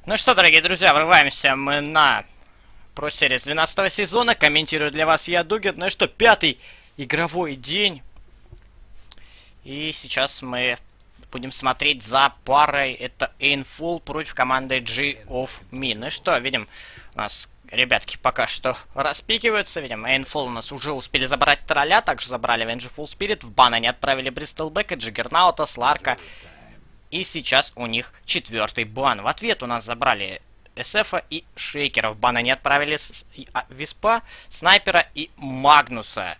Ну что, дорогие друзья, врываемся мы на Pro Series 12 сезона. Комментирую для вас я, Дугет. Ну и что, пятый игровой день. И сейчас мы будем смотреть за парой. Это Aimful против команды G of Me. Ну и что, видим, у нас ребятки пока что распикиваются. Видим, Aimful у нас уже успели забрать тролля. Также забрали Vengeful Spirit. В бан они отправили Бристлбека, Джиггернаута, Сларка. И сейчас у них 4-й бан. В ответ у нас забрали SF и Шейкера. В бан они отправили Виспа, Снайпера и Магнуса.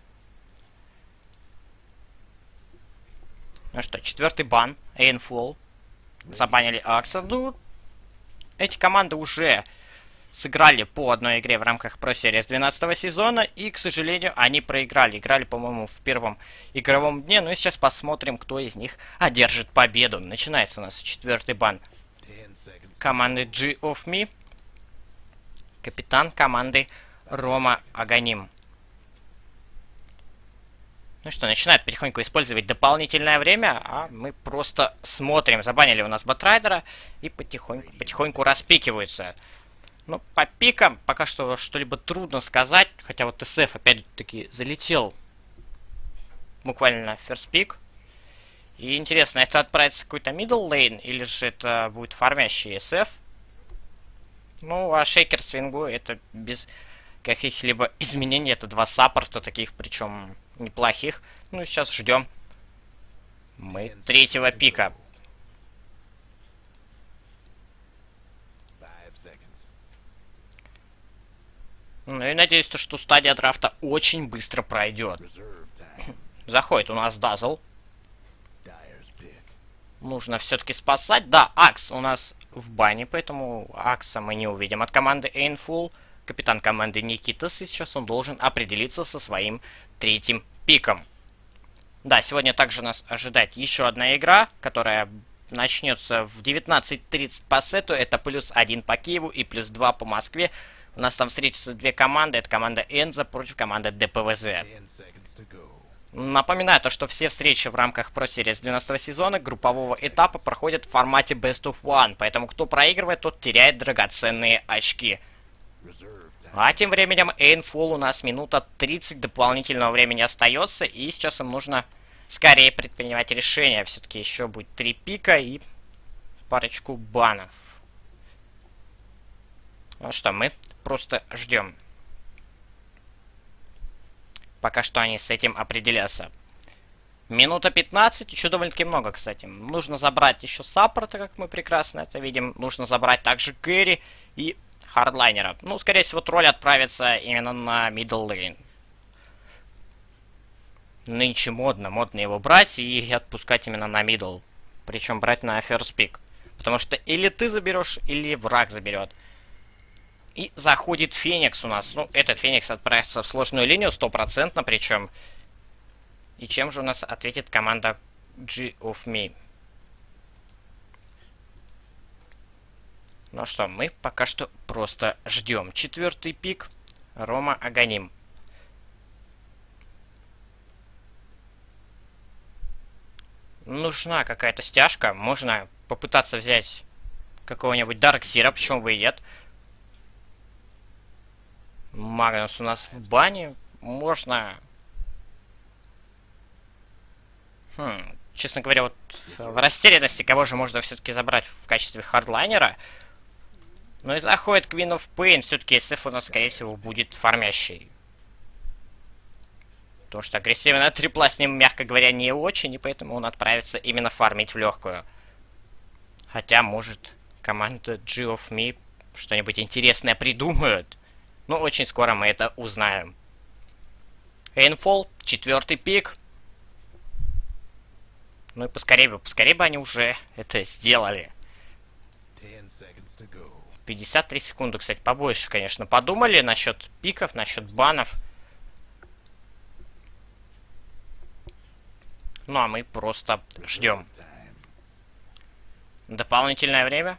Ну что, 4-й бан. Aimful. Забанили Акса. Ну, эти команды уже сыграли по одной игре в рамках Pro Series 12 сезона. И, к сожалению, они проиграли. Играли, по-моему, в первом игровом дне. Ну и сейчас посмотрим, кто из них одержит победу. Начинается у нас 4-й бан команды G of Me. Капитан команды Рома Аганим. Ну что, начинают потихоньку использовать дополнительное время, а мы просто смотрим. Забанили у нас Батрайдера и потихоньку распикиваются. Ну, по пикам пока что что-либо трудно сказать, хотя вот SF опять-таки залетел буквально на first pick. И интересно, это отправится какой-то middle lane, или же это будет фармящий SF? Ну, а Шейкер свингу это без каких-либо изменений, это два саппорта таких, причем неплохих. Ну, сейчас ждем мы 3-го пика. Ну и надеюсь, что стадия драфта очень быстро пройдет. Заходит у нас Дазл. Нужно все-таки спасать. Да, Акс у нас в бане, поэтому Акса мы не увидим от команды Aimful. Капитан команды Никитас, и сейчас он должен определиться со своим 3-м пиком. Да, сегодня также нас ожидает еще одна игра, которая начнется в 19:30 по сету. Это +1 по Киеву и +2 по Москве. У нас там встретятся две команды. Это команда Энза против команды ДПВЗ. Напоминаю то, что все встречи в рамках Pro Series 12 сезона группового этапа проходят в формате Best of One. Поэтому кто проигрывает, тот теряет драгоценные очки. А тем временем Aimful у нас минута 30 дополнительного времени остается. И сейчас им нужно скорее предпринимать решение. Все-таки еще будет 3 пика и парочку банов. Ну что, мы просто ждем. Пока что они с этим определятся. Минута 15, еще довольно-таки много, кстати. Нужно забрать еще саппорта, как мы прекрасно это видим. Нужно забрать также Кэрри и хардлайнера. Ну, скорее всего, тролль отправится именно на middle lane. Нынче модно его брать и отпускать именно на middle. Причем брать на first pick. Потому что или ты заберешь, или враг заберет. И заходит Феникс у нас. Ну, этот Феникс отправится в сложную линию, 100%, причем. И чем же у нас ответит команда G of Me? Ну что, мы пока что просто ждем. 4-й пик. Рома Аганим. Нужна какая-то стяжка. Можно попытаться взять какого-нибудь Дарксира, почему бы и нет. Магнус у нас в бане. Можно... Честно говоря, вот в растерянности кого же можно все-таки забрать в качестве хардлайнера. Ну и заходит Queen of Pain. Все-таки SF у нас, скорее всего, будет фармящий. Потому что агрессивно трипла с ним, мягко говоря, не очень. И поэтому он отправится именно фармить в легкую. Хотя, может, команда G of Me что-нибудь интересное придумают. Но очень скоро мы это узнаем. Aimful, 4-й пик. Ну и поскорее бы они уже это сделали. 53 секунды, кстати, побольше, конечно, подумали насчет пиков, насчет банов. Ну а мы просто ждем. Дополнительное время.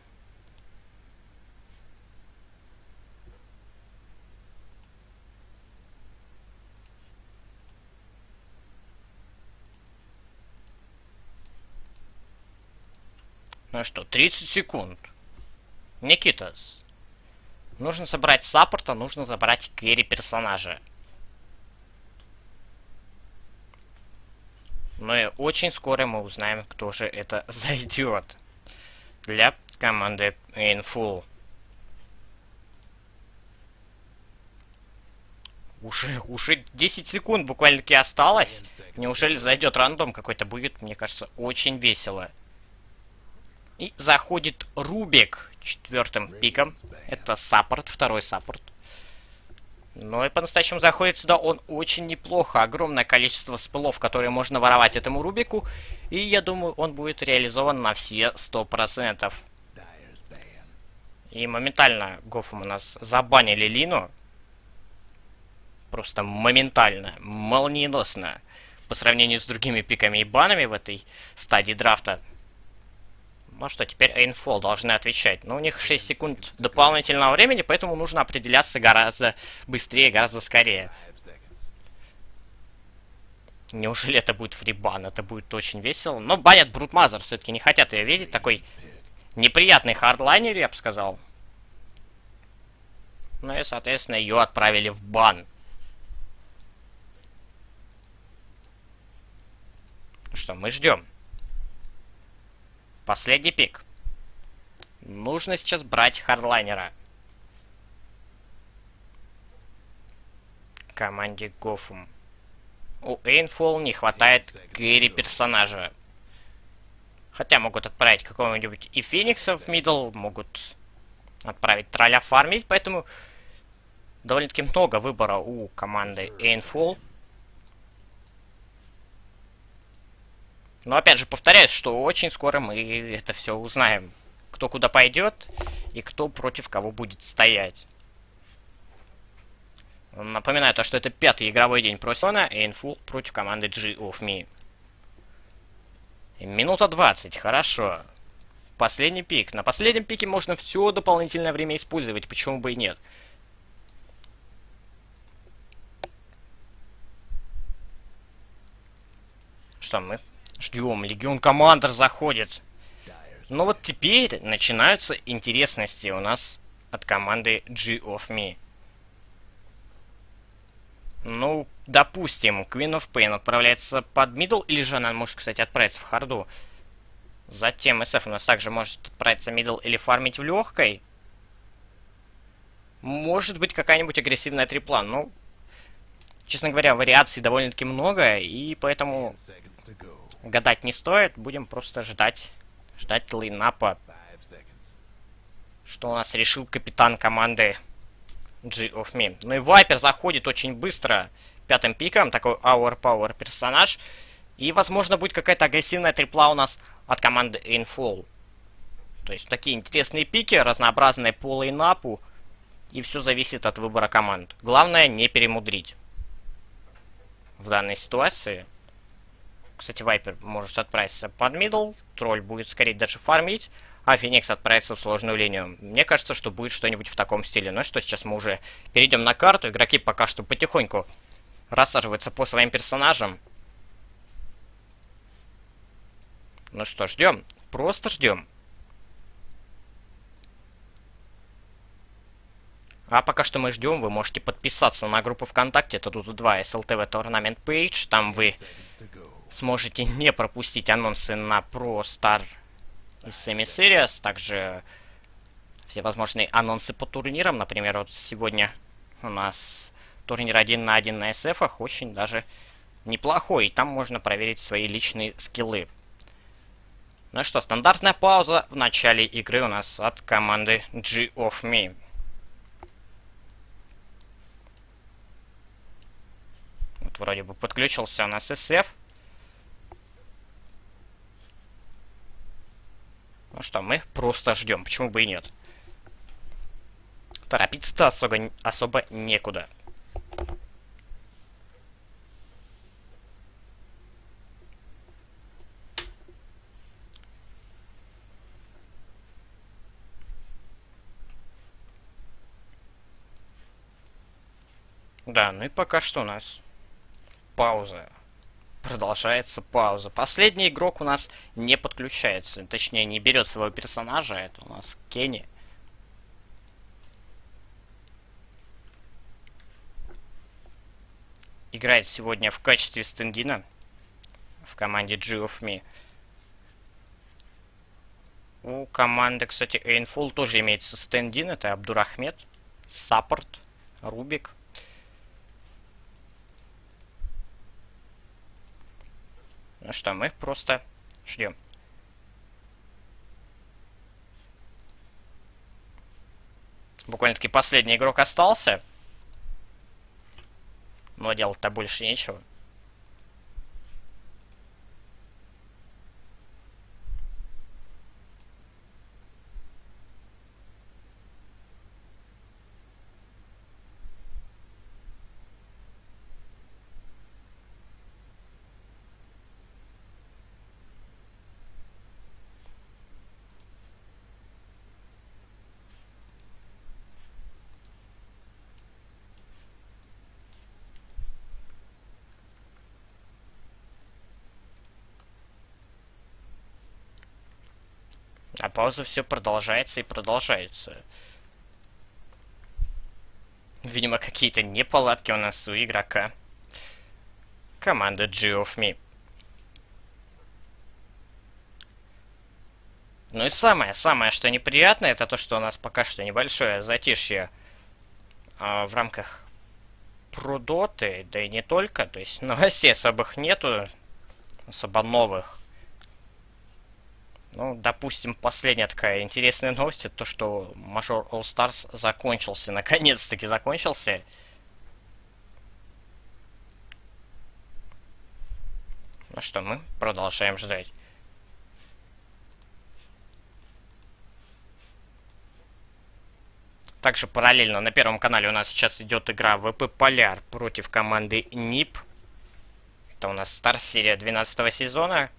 Ну что, 30 секунд. Никитас. Нужно собрать саппорта, нужно забрать керри персонажа. Но и очень скоро мы узнаем, кто же это зайдет для команды Painful. Уже 10 секунд буквально-таки осталось. Неужели зайдет рандом какой-то? Будет, мне кажется, очень весело. И заходит Рубик 4-м пиком. Это саппорт, второй саппорт. Но и по-настоящему заходит сюда он очень неплохо. Огромное количество спылов, которые можно воровать этому Рубику. И я думаю, он будет реализован на все 100%. И моментально Гофом у нас забанили Лину. Просто моментально, молниеносно. По сравнению с другими пиками и банами в этой стадии драфта. Ну что, теперь Painful должны отвечать. Но у них 6 секунд дополнительного времени, поэтому нужно определяться гораздо быстрее, гораздо скорее. Неужели это будет фрибан? Это будет очень весело. Но банят Брутмазер, все-таки не хотят ее видеть. Такой неприятный хардлайнер, я бы сказал. Ну и, соответственно, ее отправили в бан. Что, мы ждем. Последний пик. Нужно сейчас брать хардлайнера. Команде Гофум. У Painful не хватает керри персонажа. Хотя могут отправить какого-нибудь и Феникса в мидл, могут отправить тролля фармить, поэтому довольно-таки много выбора у команды Painful. Но опять же повторяюсь, что очень скоро мы это все узнаем. Кто куда пойдет и кто против кого будет стоять. Напоминаю то, что это 5-й игровой день против Painful против команды G of Me. Минута 20, хорошо. Последний пик. На последнем пике можно все дополнительное время использовать, почему бы и нет. Что мы? Ждем, Легион Командер заходит. Но вот теперь начинаются интересности у нас от команды G of Me. Ну, допустим, Queen of Pain отправляется под мидл, или же она может, кстати, отправиться в харду. Затем SF у нас также может отправиться мидл или фармить в легкой. Может быть, какая-нибудь агрессивная трипла. Ну, честно говоря, вариаций довольно-таки много, и поэтому гадать не стоит. Будем просто ждать лейнапа. Что у нас решил капитан команды G of Me. Ну и Вайпер заходит очень быстро 5-м пиком. Такой Our Power персонаж. И, возможно, будет какая-то агрессивная трипла у нас от команды Painful. То есть такие интересные пики, разнообразные по лейнапу. И все зависит от выбора команд. Главное не перемудрить в данной ситуации. Кстати, Вайпер может отправиться под мидл. Тролль будет скорее даже фармить. А Феникс отправится в сложную линию. Мне кажется, что будет что-нибудь в таком стиле. Ну что, сейчас мы уже перейдем на карту. Игроки пока что потихоньку рассаживаются по своим персонажам. Ну что, ждем. Просто ждем. А пока что мы ждем, вы можете подписаться на группу ВКонтакте. Это тут 2 SLTV Tournament Page. Там вы сможете не пропустить анонсы на Pro Star и Semi Series. Также все возможные анонсы по турнирам. Например, вот сегодня у нас турнир 1 на 1 на SF-ах. Очень даже неплохой. И там можно проверить свои личные скиллы. Ну что, стандартная пауза в начале игры у нас от команды G of Me. Вот вроде бы подключился у нас SF. Ну что, мы просто ждем. Почему бы и нет? Торопиться-то особо некуда. Да, ну и пока что у нас пауза. Продолжается пауза. Последний игрок у нас не подключается. Точнее, не берет своего персонажа. Это у нас Кенни. играет сегодня в качестве стендина в команде G of Me. У команды, кстати, Aimful тоже имеется стендин. Это Абдурахмед, Саппорт, Рубик. Ну что, мы просто ждем. Буквально-таки последний игрок остался. Но делать-то больше нечего. А пауза все продолжается и продолжается. Видимо, какие-то неполадки у нас у игрока команды G of Me. Ну и самое, что неприятное, это то, что у нас пока что небольшое затишье в рамках Прудоты, да и не только. То есть новостей особых нету, особо новых. Ну, допустим, последняя такая интересная новость, это то, что Major All Stars закончился. Наконец-таки закончился. Ну что, мы продолжаем ждать. Также параллельно на Первом канале у нас сейчас идет игра VP Polar против команды NiP. Это у нас старт-серия 12 сезона.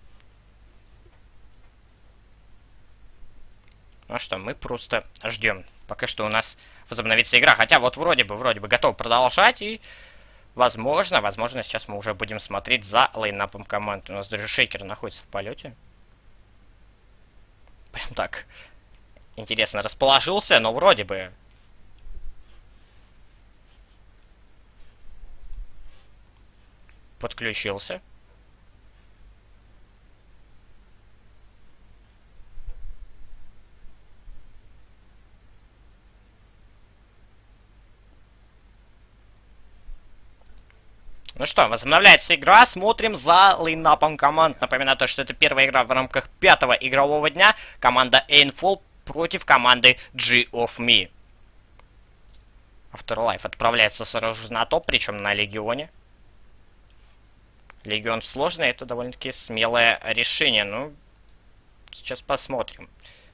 Ну что, мы просто ждем. Пока что у нас возобновится игра. Хотя вот вроде бы готов продолжать. И возможно, сейчас мы уже будем смотреть за лайнапом команд. У нас даже Шейкер находится в полете. Прям так интересно расположился, но вроде бы. Подключился. Ну что, возобновляется игра, смотрим за лайнапом команд. Напоминаю то, что это первая игра в рамках 5-го игрового дня. Команда Aimful против команды G of Me. Afterlife отправляется сразу на топ, причем на Легионе. Легион сложный, это довольно-таки смелое решение. Ну, сейчас посмотрим.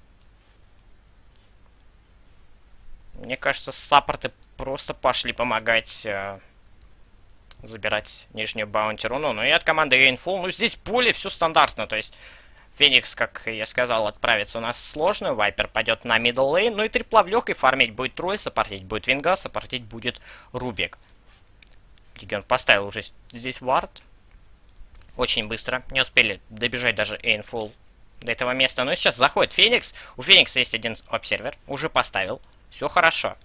Мне кажется, саппорты просто пошли помогать... забирать нижнюю баунти руну. Ну и от команды Aimful, ну здесь поле все стандартно, то есть Феникс, как я сказал, отправится у нас в сложную, Вайпер пойдет на middle lane, ну и триплавлёк, фармить будет Трой, саппортить будет Винга, саппортить будет Рубик. Легион поставил уже здесь вард. Очень быстро, не успели добежать даже Aimful до этого места, но сейчас заходит Феникс, у Феникса есть один обсервер, уже поставил, все хорошо.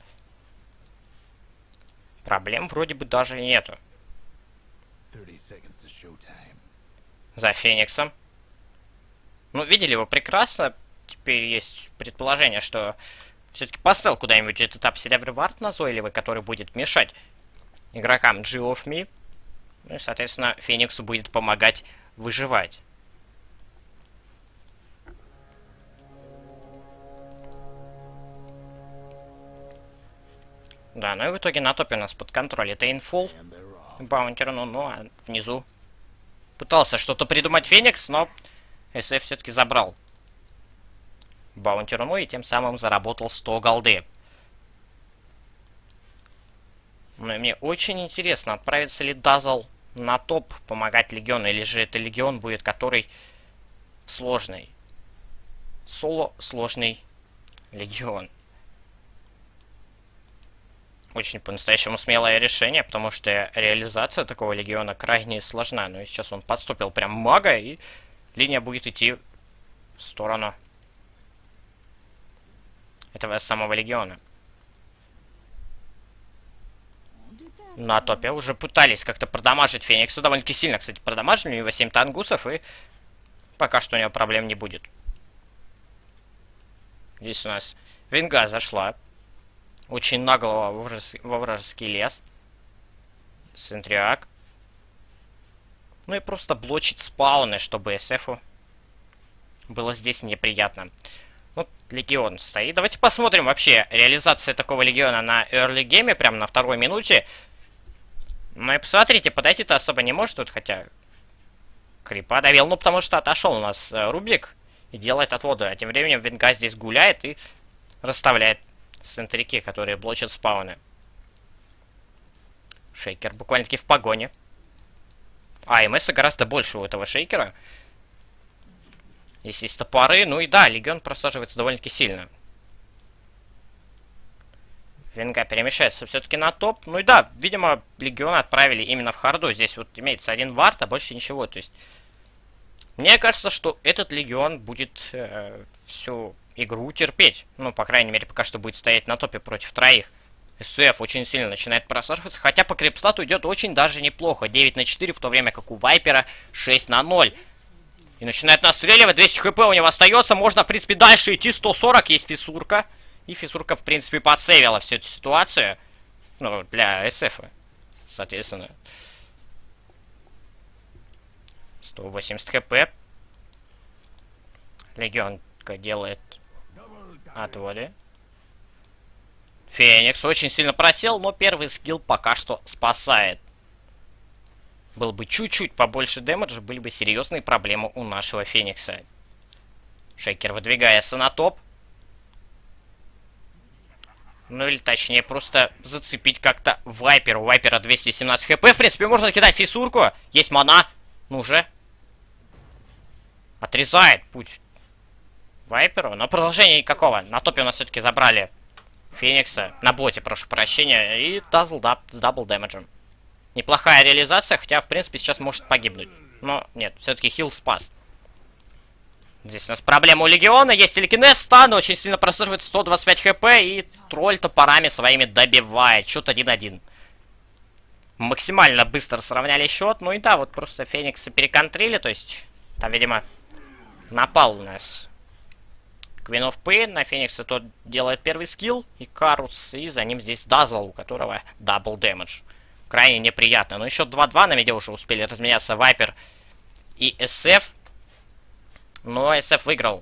Проблем вроде бы даже нету. За Фениксом. Ну, видели его прекрасно. Теперь есть предположение, что все-таки поставил куда-нибудь этот обсервер вард назойливый, который будет мешать игрокам G of Me. Ну и, соответственно, Фениксу будет помогать выживать. Да, ну и в итоге на топе у нас под контролем это Aimful. Баунтер, ну а внизу пытался что-то придумать Феникс, но SF все-таки забрал Баунтер, ну и тем самым заработал 100 голды. Ну и мне очень интересно, отправится ли Дазл на топ помогать Легиону, или же это Легион будет, который сложный. Соло сложный Легион. Очень по-настоящему смелое решение, потому что реализация такого Легиона крайне сложна. Но сейчас он подступил прям мага, и линия будет идти в сторону этого самого Легиона. На топе уже пытались как-то продамажить Феникса. Довольно-таки сильно, кстати, продамажили. У него 7 тангусов, и пока что у него проблем не будет. Здесь у нас Винга зашла. Очень нагло во вражеский лес. Сентриак. Ну и просто блочить спауны, чтобы СФу было здесь неприятно. Вот Легион стоит. Давайте посмотрим вообще реализация такого Легиона на early гейме, прямо на второй минуте. Ну и посмотрите, подойти-то особо не может тут, хотя крипа давил. Ну потому что отошел у нас Рубик и делает отводы. А тем временем Винга здесь гуляет и расставляет сентрики, которые блочат спауны. Шейкер буквально-таки в погоне. А, МС гораздо больше у этого шейкера. Здесь есть топоры. Ну и да, Легион просаживается довольно-таки сильно. Винга перемещается все-таки на топ. Ну и да, видимо, Легион отправили именно в харду. Здесь вот имеется один вард, а больше ничего. То есть, мне кажется, что этот Легион будет всю игру терпеть. Ну, по крайней мере, пока что будет стоять на топе против троих. СФ очень сильно начинает просаживаться, хотя по крипстату идет очень даже неплохо. 9 на 4, в то время как у Вайпера 6 на 0. И начинает настреливать, 200 хп у него остается. Можно, в принципе, дальше идти. 140, есть фиссурка. И фиссурка, в принципе, подсейвила всю эту ситуацию. Ну, для СФ, соответственно. 180 хп. Легионка делает отводы. Феникс очень сильно просел, но первый скилл пока что спасает. Был бы чуть-чуть побольше дэмэджа, были бы серьезные проблемы у нашего Феникса. Шейкер выдвигается на топ. Ну или точнее просто зацепить как-то Вайпера. У Вайпера 217 хп. В принципе, можно кидать фиссурку. Есть мана. Ну же. Отрезает путь Вайперу. Но продолжения никакого. На топе у нас все-таки забрали Феникса. На боте, прошу прощения. И Дазл с дабл дэмэджем. Неплохая реализация, хотя, в принципе, сейчас может погибнуть. Но нет, все-таки хил спас. Здесь у нас проблема у Легиона. Есть телекинез, стан очень сильно просаживает 125 хп. И тролль топорами своими добивает. Счет 1-1. Максимально быстро сравняли счет. Ну и да, вот просто Феникса переконтрили. То есть, там, видимо, напал у нас Queen of Pain. На Феникса тот делает первый скилл. И Карус. И за ним здесь Дазл, у которого дабл дэмэдж. Крайне неприятно. Но еще 2-2 на миде уже успели разменяться Вайпер и СФ. Но СФ выиграл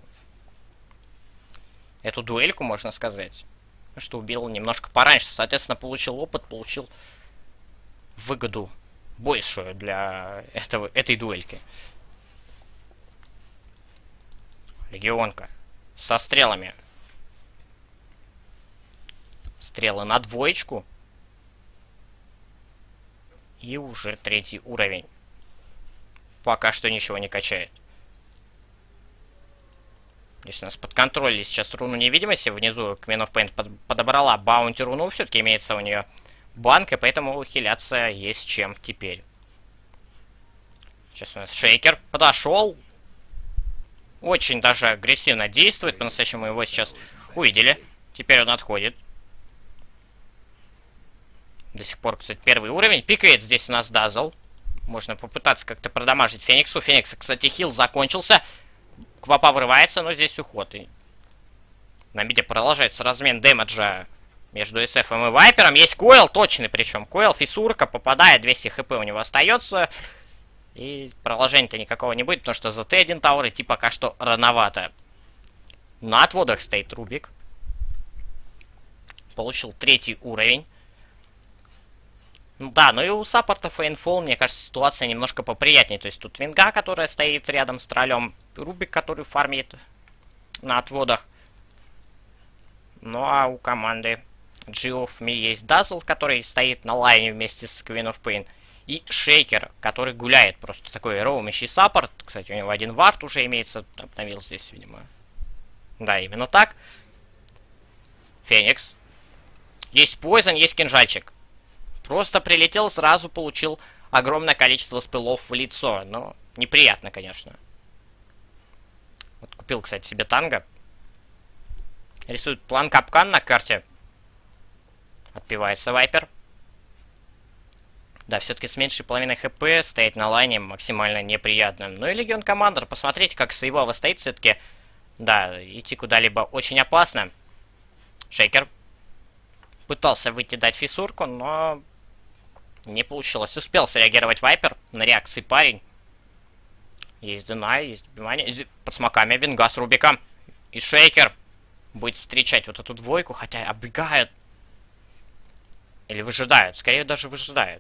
эту дуэльку, можно сказать. Что убил немножко пораньше. Соответственно, получил опыт, получил выгоду большую для этой дуэльки. Легионка со стрелами. Стрелы на двоечку. И уже 3-й уровень. Пока что ничего не качает. Здесь у нас под контролем сейчас руну невидимости. Внизу Queen of Pain подобрала баунти руну. Все-таки имеется у нее банк, и поэтому хиляться есть чем теперь. Сейчас у нас Шейкер подошел. Очень даже агрессивно действует. По-настоящему его сейчас увидели. Теперь он отходит. До сих пор, кстати, первый уровень. Пикает здесь у нас Дазл. Можно попытаться как-то продамажить Фениксу. Феникса, кстати, хил закончился. Квапа врывается, но здесь уход. И на миде продолжается размен дэмэджа между СФ и Вайпером. Есть Койл, точный причем. Койл, фиссурка попадает, 200 хп у него остается. И продолжения-то никакого не будет, потому что за Т1 Тауэр идти пока что рановато. На отводах стоит Рубик. Получил 3-й уровень. Да, ну и у саппорта Фейнфол, мне кажется, ситуация немножко поприятнее. То есть тут Винга, которая стоит рядом с троллем. Рубик, который фармит на отводах. Ну а у команды G-of-Me есть Dazzle, который стоит на лайне вместе с Queen of Pain. И Шейкер, который гуляет. Просто такой роумящий саппорт. Кстати, у него один вард уже имеется. Обновил здесь, видимо. Да, именно так. Феникс. Есть Poison, есть кинжальчик. Просто прилетел, сразу получил огромное количество спылов в лицо. Но неприятно, конечно. Вот купил, кстати, себе танго. Рисует план капкан на карте. Отпивается Вайпер. Да, все-таки с меньшей половиной хп стоять на лайне максимально неприятно. Ну и Легион Командер, посмотрите, как сейвово стоит все-таки. Да, идти куда-либо очень опасно. Шейкер пытался выйти дать фиссурку, но не получилось. Успел среагировать Вайпер на реакции парень. Есть Динай, есть внимание. Под смоками Винга с Рубиком. И Шейкер будет встречать вот эту двойку, хотя оббегают. Или выжидают. Скорее даже выжидают.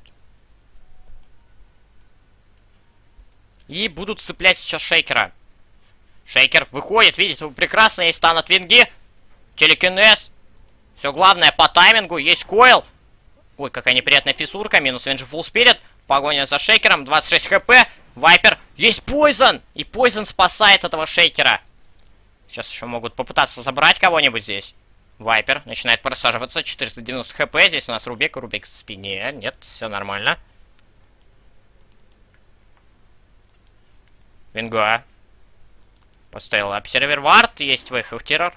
И будут цеплять сейчас Шейкера. Шейкер выходит, видите, прекрасно, есть стан от Винги. Телекинез. Все главное по таймингу, есть койл. Ой, какая неприятная фиссурка, минус Vengeful Spirit. Погоня за Шейкером, 26 хп. Вайпер, есть Пойзон. И Пойзон спасает этого Шейкера. Сейчас еще могут попытаться забрать кого-нибудь здесь. Вайпер начинает просаживаться, 490 хп. Здесь у нас Рубик, Рубик в спине. Нет, все нормально. Винга. Поставил обсервер вард, есть Wave of Terror.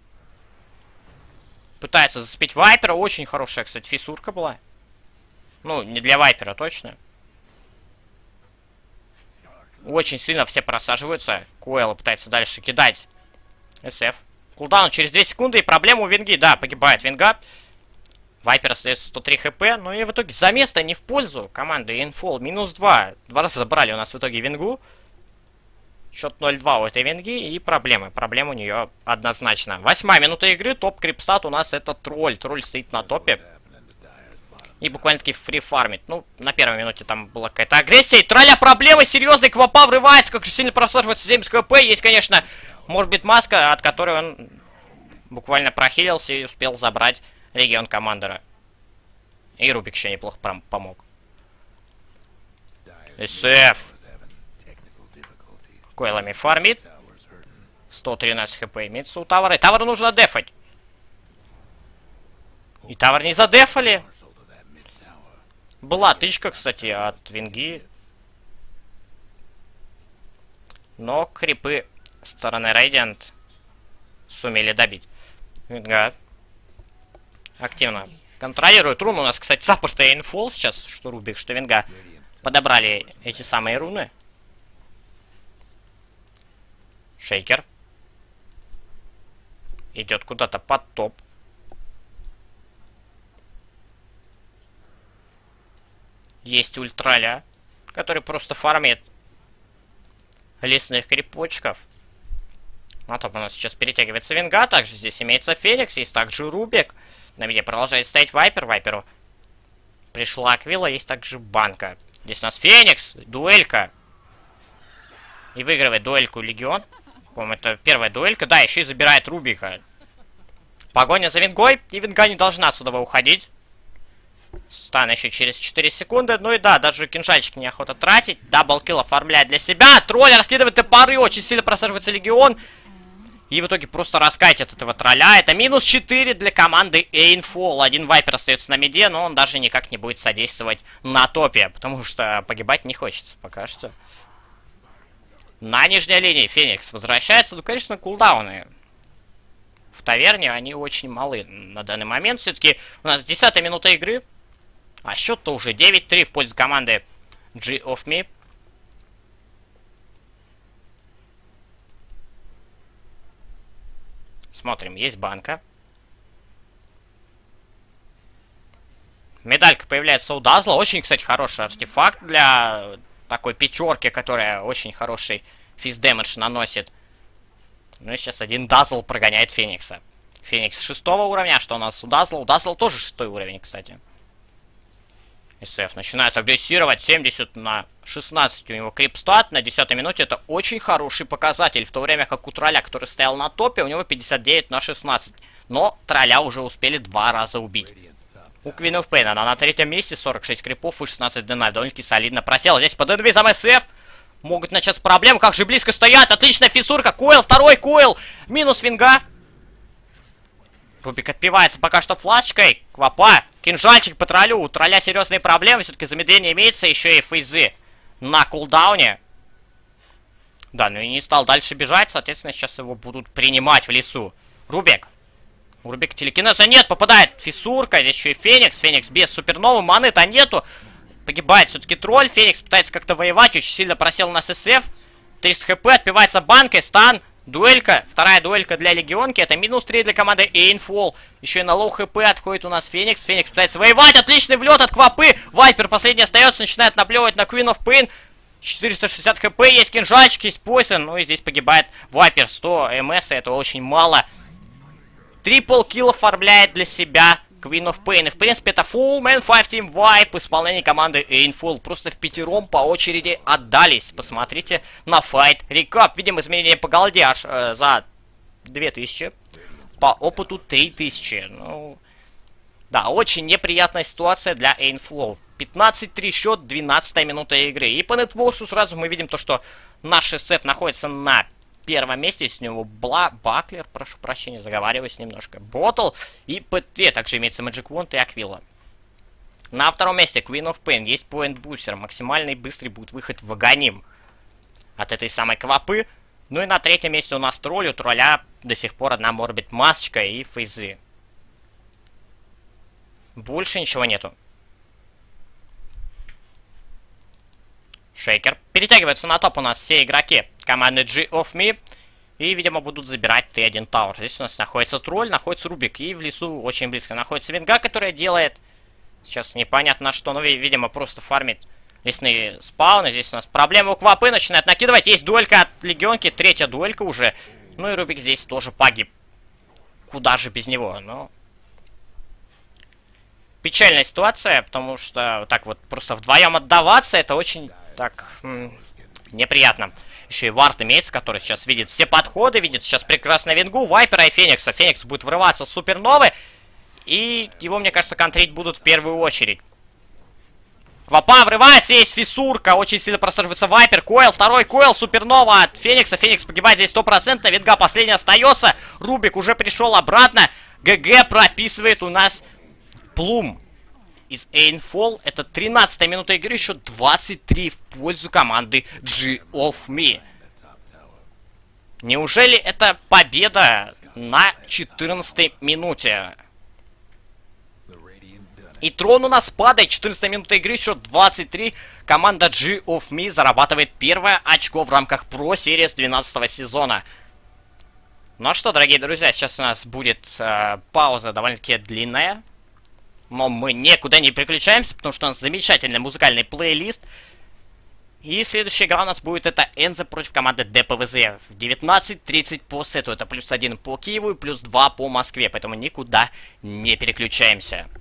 Пытается зацепить Вайпера. Очень хорошая, кстати, фиссурка была. Ну, не для Вайпера, точно. Очень сильно все просаживаются. Койл пытается дальше кидать. СФ. Кулдаун через 2 секунды, и проблема у Винги. Да, погибает Винга. Вайпер остается 103 хп. Но и в итоге за место не в пользу команды Инфол. Минус 2. Два раза забрали у нас в итоге Вингу. Счет 0-2 у этой Винги, и проблемы. Проблема у нее однозначно. 8-я минута игры, топ крипстат у нас это Тролль. Тролль стоит на топе. И буквально-таки фри фармит. Ну, на первой минуте там была какая-то агрессия. И Тролля проблемы серьезные, Квапа врывается, как же сильно просаживается 70 хп. Есть, конечно, Морбит Маска, от которой он буквально прохилился и успел забрать Легион Командера. И Рубик еще неплохо помог. СФ. Койлами фармит. 113 хп имеется у Тавара. И Тавару нужно дефать. И Тавар не задефали. Была тычка, кстати, от Винги. Но крипы стороны Рейдиант сумели добить. Винга активно контролирует руны. У нас, кстати, саппорт и инфол сейчас, что Рубик, что Винга подобрали эти самые руны. Шейкер идет куда-то под топ. Есть Ультраля, который просто фармит лесных крипочков. На топ у нас сейчас перетягивается Винга. Также здесь имеется Феникс, есть также Рубик. На миде продолжает стоять Вайпер. Вайперу пришла Аквила, есть также Банка. Здесь у нас Феникс, дуэлька. И выигрывает дуэльку Легион. По-моему, это первая дуэлька. Да, еще и забирает Рубика. Погоня за Вингой. И Винга не должна отсюда уходить. Стан еще через 4 секунды. Ну и да, даже кинжальчик неохота тратить. Даблкилл оформляет для себя. Тролль раскидывает топоры. Очень сильно просаживается Легион. И в итоге просто раскатит этого тролля. Это минус 4 для команды Эйнфол. Один Вайпер остается на миде, но он даже никак не будет содействовать на топе. Потому что погибать не хочется пока что. На нижней линии Феникс возвращается. Ну, конечно, кулдауны в таверне, они очень малы на данный момент. Все-таки у нас 10-я минута игры. А счет-то уже 9-3 в пользу команды G of Me. Смотрим, есть банка. Медалька появляется у Дазла. Очень, кстати, хороший артефакт для такой пятерки, которая очень хороший физ-дэмэдж наносит. Ну и сейчас один Дазл прогоняет Феникса. Феникс 6-го уровня. Что у нас у Дазла? У Дазла тоже 6-й уровень, кстати. СФ начинает агрессировать. 70 на 16 у него крипстат. На 10-й минуте это очень хороший показатель. В то время как у Тролля, который стоял на топе, у него 59 на 16. Но Тролля уже успели 2 раза убить. У Queen of Pain она на 3-м месте. 46 крипов и 16 динай. Довольно-таки солидно просела. Здесь под инвизом СФ. Могут начаться проблемы. Как же близко стоят. Отличная фиссурка. Койл. Второй койл. Минус Винга. Рубик отпивается пока что флашкой. Квапа. Кинжальчик по троллю. У тролля серьезные проблемы. Все-таки замедление имеется. Еще и фейзы на кулдауне. Да, ну и не стал дальше бежать. Соответственно, сейчас его будут принимать в лесу. Рубик. У Рубика телекинеза нет. Попадает фиссурка. Здесь еще и Феникс. Феникс без суперновой. Маны-то нету. Погибает все-таки тролль. Феникс пытается как-то воевать. Очень сильно просел на ССФ. 300 хп. Отпивается банкой. Стан. Дуэлька. Вторая дуэлька для легионки. Это минус 3 для команды Эйнфол. Еще и на лоу хп отходит у нас Феникс. Феникс пытается воевать. Отличный влет от Квапы. Вайпер последний остается. Начинает наплевывать на Queen of Pain. 460 хп. Есть кинжальчик, есть Пойсон. Ну и здесь погибает Вайпер. 100 МС. Это очень мало. Трипл килл оформляет для себя Queen of Pain. И, в принципе, это Full Man 5 Team Vibe в исполнении команды Эйнфол. Просто в пятером по очереди отдались. Посмотрите на файт рекап. Видим изменения по голде аж за 2000. По опыту 3000. Ну, да, очень неприятная ситуация для Эйнфол. 15-3 счет, 12 минута игры. И по нетворсу сразу мы видим то, что наш СФ находится на первом месте. С него Баклер, прошу прощения, заговариваюсь немножко. Ботл и ПТ. Также имеется Magic Wand и Аквила. На втором месте Queen of Pain. Есть Point Booster. Максимальный быстрый будет выход в Аганим от этой самой Квапы. Ну и на третьем месте у нас тролль. У тролля до сих пор одна Морбит масочка и фейзы. Больше ничего нету. Шейкер. Перетягиваются на топ у нас все игроки команды G of Me. И, видимо, будут забирать Т1 Тауэр. Здесь у нас находится тролль, находится Рубик. И в лесу очень близко находится Венга, которая делает... Сейчас непонятно что, но, видимо, просто фармит лесные спауны. Здесь у нас проблемы у Квапы. Начинает накидывать. Есть дуэлька от Легионки. Третья дуэлька уже. Ну и Рубик здесь тоже погиб. Куда же без него? Ну... Печальная ситуация, потому что вот так вот просто вдвоем отдаваться, это очень... Так, неприятно. Еще и Вард имеется, который сейчас видит все подходы, видит сейчас прекрасно Венгу, Вайпера и Феникса. Феникс будет врываться с Суперновы, и его, мне кажется, контрить будут в первую очередь. Квапа врывается, есть фиссурка, очень сильно просаживается Вайпер, Койл, второй Койл, Супернова от Феникса. Феникс погибает здесь 100%, Венга последний остается, Рубик уже пришел обратно, ГГ прописывает у нас Плум. Из Эйнфол. Это 13-я минута игры, еще 23 в пользу команды G of Me. Неужели это победа на 14-й минуте? И трон у нас падает. 14-я минута игры, еще 23. Команда G of Me зарабатывает первое очко в рамках Pro Series 12 сезона. Ну а что, дорогие друзья, сейчас у нас будет пауза довольно-таки длинная. Но мы никуда не переключаемся, потому что у нас замечательный музыкальный плейлист. И следующая игра у нас будет это Энза против команды ДПВЗ. В 19:30 по сету. Это +1 по Киеву и +2 по Москве. Поэтому никуда не переключаемся.